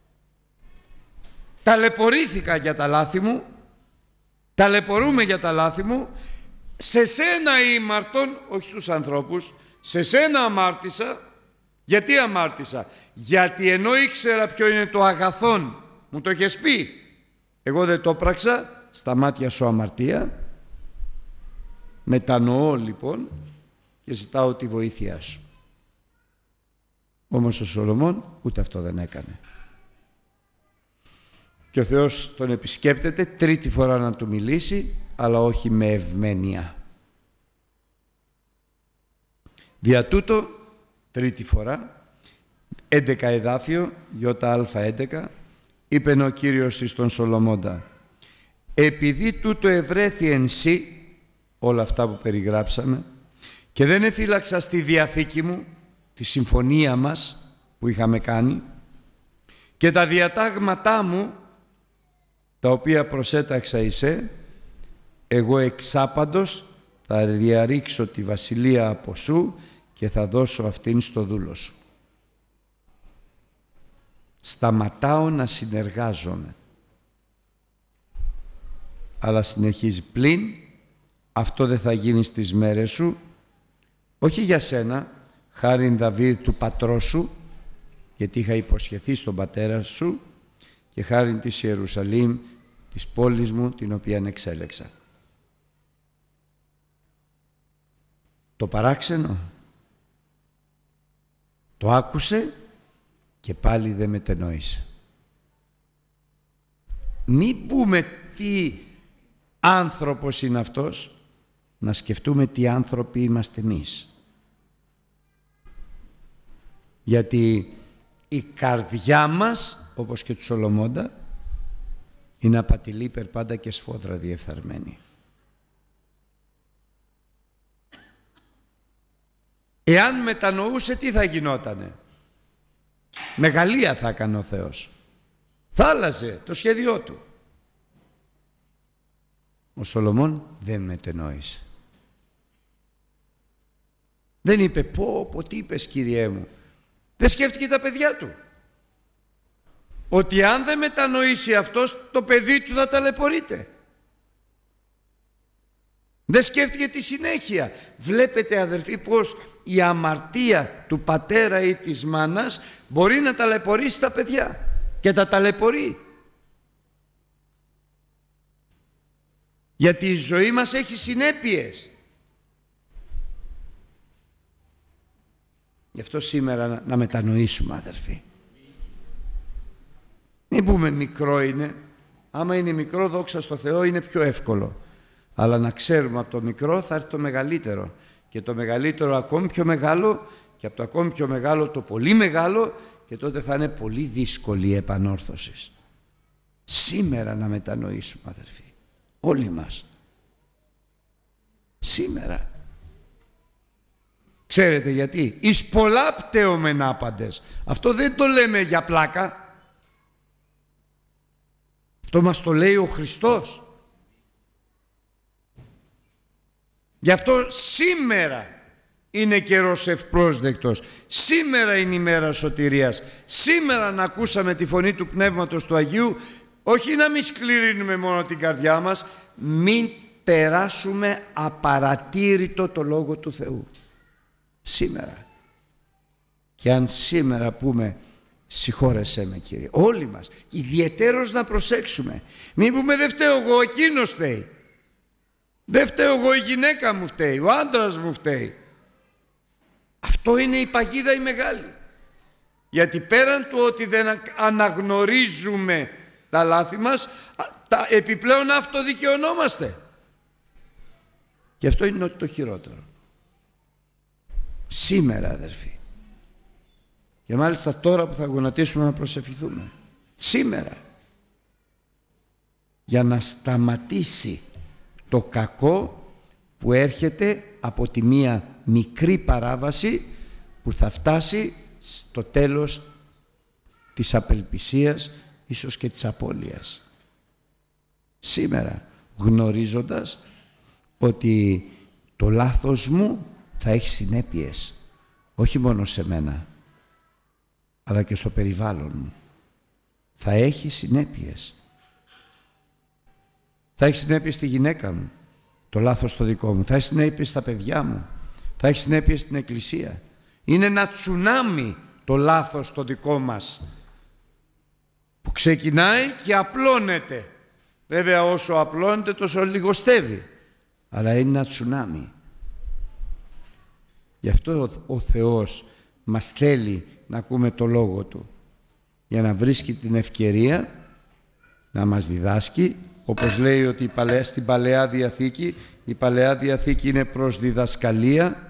ταλαιπωρήθηκα για τα λάθη μου, ταλαιπωρούμε για τα λάθη μου, σε σένα ήμαρτον, όχι στους ανθρώπους, σε σένα αμάρτησα. Γιατί αμάρτησα? Γιατί ενώ ήξερα ποιο είναι το αγαθόν, μου το έχεις πει, εγώ δεν το πράξα, στα μάτια σου αμαρτία, μετανοώ λοιπόν και ζητάω τη βοήθειά σου. Όμως ο Σολομών ούτε αυτό δεν έκανε. Και ο Θεός τον επισκέπτεται τρίτη φορά να του μιλήσει, αλλά όχι με ευμένεια. Δια τούτο, τρίτη φορά, 11 εδάφιο, ΙΑ11, είπεν ο Κύριος εις τον Σολομώντα, επειδή τούτο ευρέθη εν σύ, όλα αυτά που περιγράψαμε, και δεν εφύλαξα στη διαθήκη μου τη συμφωνία μας που είχαμε κάνει και τα διατάγματά μου τα οποία προσέταξα εισέ, εγώ εξάπαντος θα διαρρήξω τη βασιλεία από σου και θα δώσω αυτήν στο δούλο σου. Σταματάω να συνεργάζομαι. Αλλά συνεχίζει, πλην αυτό δεν θα γίνει στις μέρες σου, όχι για σένα, χάριν Δαβίδ του πατρός σου, γιατί είχα υποσχεθεί στον πατέρα σου, και χάριν της Ιερουσαλήμ, της πόλης μου, την οποία εξέλεξα. Το παράξενο το άκουσε και πάλι δεν μετενόησε. Μην πούμε τι άνθρωπος είναι αυτός, να σκεφτούμε τι άνθρωποι είμαστε εμείς. Γιατί η καρδιά μας, όπως και του Σολομώντα, είναι απατηλή, υπερπάντα και σφόδρα διεφθαρμένη. Εάν μετανοούσε, τι θα γινότανε? Μεγαλεία θα έκανε ο Θεός. Θα άλλαζε το σχέδιό του. Ο Σολομών δεν μετενόησε. Δεν είπε πω τι είπες Κύριέ μου. Δεν σκέφτηκε τα παιδιά του. Ότι αν δεν μετανοήσει αυτός, το παιδί του θα ταλαιπωρείται. Δεν σκέφτηκε τη συνέχεια. Βλέπετε αδερφοί πως η αμαρτία του πατέρα ή της μάνας μπορεί να ταλαιπωρήσει τα παιδιά. Και τα ταλαιπωρεί. Γιατί η ζωή μας έχει συνέπειες. Γι' αυτό σήμερα να μετανοήσουμε αδερφοί. Μην πούμε μικρό είναι. Άμα είναι μικρό, δόξα στο Θεό, είναι πιο εύκολο. Αλλά να ξέρουμε από το μικρό θα έρθει το μεγαλύτερο. Και το μεγαλύτερο ακόμη πιο μεγάλο, και από το ακόμη πιο μεγάλο το πολύ μεγάλο, και τότε θα είναι πολύ δύσκολη η επανόρθωση. Σήμερα να μετανοήσουμε αδερφοί. Όλοι μας. Σήμερα. Ξέρετε γιατί? Εις πολλά πτέομεν άπαντες. Αυτό δεν το λέμε για πλάκα. Αυτό μας το λέει ο Χριστός. Γι' αυτό σήμερα είναι καιρός ευπρόσδεκτος. Σήμερα είναι η μέρα σωτηρίας. Σήμερα να ακούσαμε τη φωνή του Πνεύματος του Αγίου, όχι να μην σκληρύνουμε μόνο την καρδιά μας, μην περάσουμε απαρατήρητο το Λόγο του Θεού. Σήμερα. Και αν σήμερα πούμε συγχώρεσέ με Κύριε, όλοι μας, ιδιαιτέρως να προσέξουμε. Μην πούμε δεν φταίω εγώ, εκείνος φταίει. Δεν φταίω εγώ, η γυναίκα μου φταίει, ο άντρας μου φταίει. Αυτό είναι η παγίδα η μεγάλη. Γιατί πέραν του ότι δεν αναγνωρίζουμε τα λάθη μας, τα επιπλέον αυτοδικαιωνόμαστε. Και αυτό είναι το χειρότερο. Σήμερα αδερφοί. Και μάλιστα τώρα που θα γονατίσουμε να προσευχηθούμε. Σήμερα. Για να σταματήσει το κακό που έρχεται από τη μία μικρή παράβαση που θα φτάσει στο τέλος της απελπισίας, ίσως και της απώλειας. Σήμερα, γνωρίζοντας ότι το λάθος μου θα έχει συνέπειες, όχι μόνο σε μένα, αλλά και στο περιβάλλον μου. Θα έχει συνέπειες. Θα έχει συνέπειες στη γυναίκα μου, το λάθος στο δικό μου. Θα έχει συνέπειες στα παιδιά μου. Θα έχει συνέπειες στην εκκλησία. Είναι ένα τσουνάμι το λάθος στο δικό μας, που ξεκινάει και απλώνεται. Βέβαια όσο απλώνεται τόσο λιγοστεύει. Αλλά είναι ένα τσουνάμι. Γι' αυτό ο Θεός μας θέλει να ακούμε το Λόγο Του. Για να βρίσκει την ευκαιρία να μας διδάσκει. Όπως λέει ότι στην Παλαιά Διαθήκη, η Παλαιά Διαθήκη είναι προς διδασκαλία,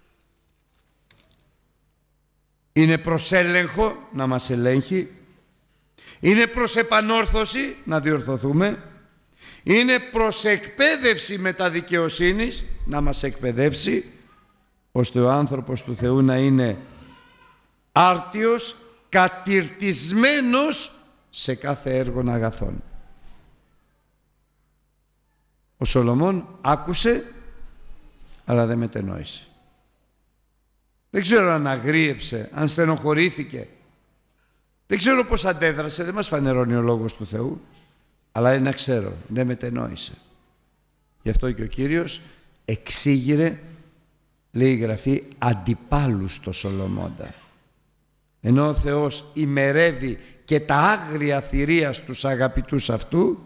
είναι προς έλεγχο, να μας ελέγχει, είναι προς επανόρθωση, να διορθωθούμε, είναι προς εκπαίδευση μετά δικαιοσύνης, να μας εκπαιδεύσει, ώστε ο άνθρωπος του Θεού να είναι άρτιος, κατηρτισμένος σε κάθε έργον αγαθών. Ο Σολομών άκουσε αλλά δεν μετενόησε. Δεν ξέρω αν αγρίεψε, αν στενοχωρήθηκε. Δεν ξέρω πώς αντέδρασε, δεν μας φανερώνει ο Λόγος του Θεού. Αλλά ένα ξέρω, δεν μετενόησε. Γι' αυτό και ο Κύριος εξήγηρε, λέει η Γραφή, αντιπάλους στο Σολομώντα. Ενώ ο Θεός ημερεύει και τα άγρια θηρία στους αγαπητούς αυτού,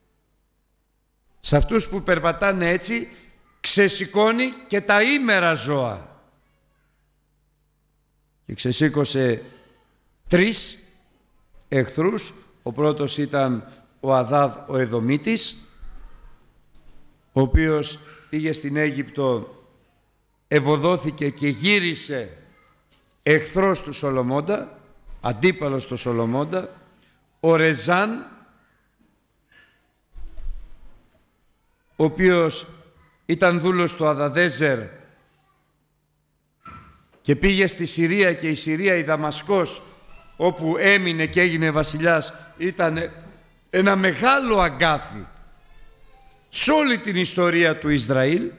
σε αυτούς που περπατάνε έτσι, ξεσηκώνει και τα ήμερα ζώα. Και ξεσήκωσε 3 εχθρούς. Ο πρώτος ήταν ο Αδάδ ο Εδωμίτης, ο οποίος πήγε στην Αίγυπτο, ευωδόθηκε και γύρισε εχθρός του Σολομώντα, αντίπαλος του Σολομώντα. Ο Ρεζάν, ο οποίος ήταν δούλος του Αδαδέζερ και πήγε στη Συρία, και η Συρία, η Δαμασκός, όπου έμεινε και έγινε βασιλιάς, ήταν ένα μεγάλο αγκάθι σε όλη την ιστορία του Ισραήλ.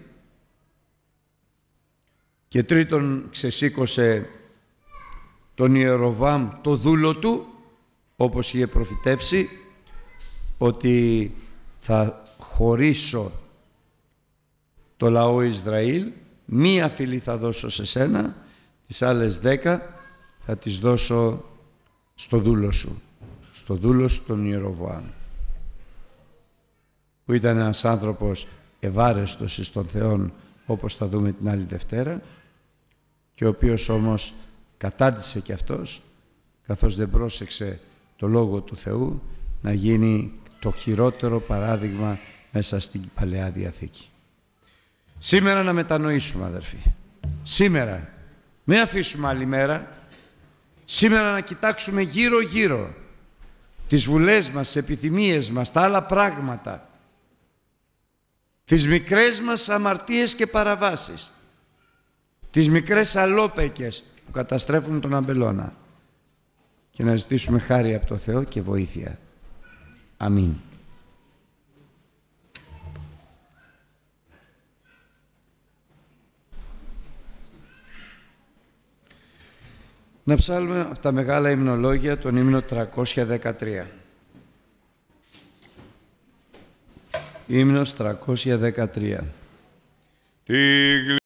Και τρίτον ξεσήκωσε τον Ιεροβάμ, το δούλο του, όπως είχε προφητεύσει, ότι θα χωρίσω το λαό Ισραήλ, 1 φυλή θα δώσω σε σένα, τις άλλες 10 θα τις δώσω στο δούλο σου, στο δούλο σου τον Ιεροβάμ, που ήταν ένας άνθρωπος ευάρεστος εις τον Θεόν, όπως θα δούμε την άλλη Δευτέρα, και ο οποίος όμως κατάντησε και αυτός, καθώς δεν πρόσεξε το Λόγο του Θεού, να γίνει το χειρότερο παράδειγμα μέσα στην Παλαιά Διαθήκη. Σήμερα να μετανοήσουμε, αδερφοί. Σήμερα. Μην αφήσουμε άλλη μέρα. Σήμερα να κοιτάξουμε γύρω-γύρω τις βουλές μας, τις επιθυμίες μας, τα άλλα πράγματα, τις μικρές μας αμαρτίες και παραβάσεις, τις μικρές αλόπαικες που καταστρέφουν τον αμπελώνα, και να ζητήσουμε χάρη από το Θεό και βοήθεια. Αμήν. Να ψάλουμε από τα μεγάλα υμνολόγια τον ύμνο 313. Ύμνος 313.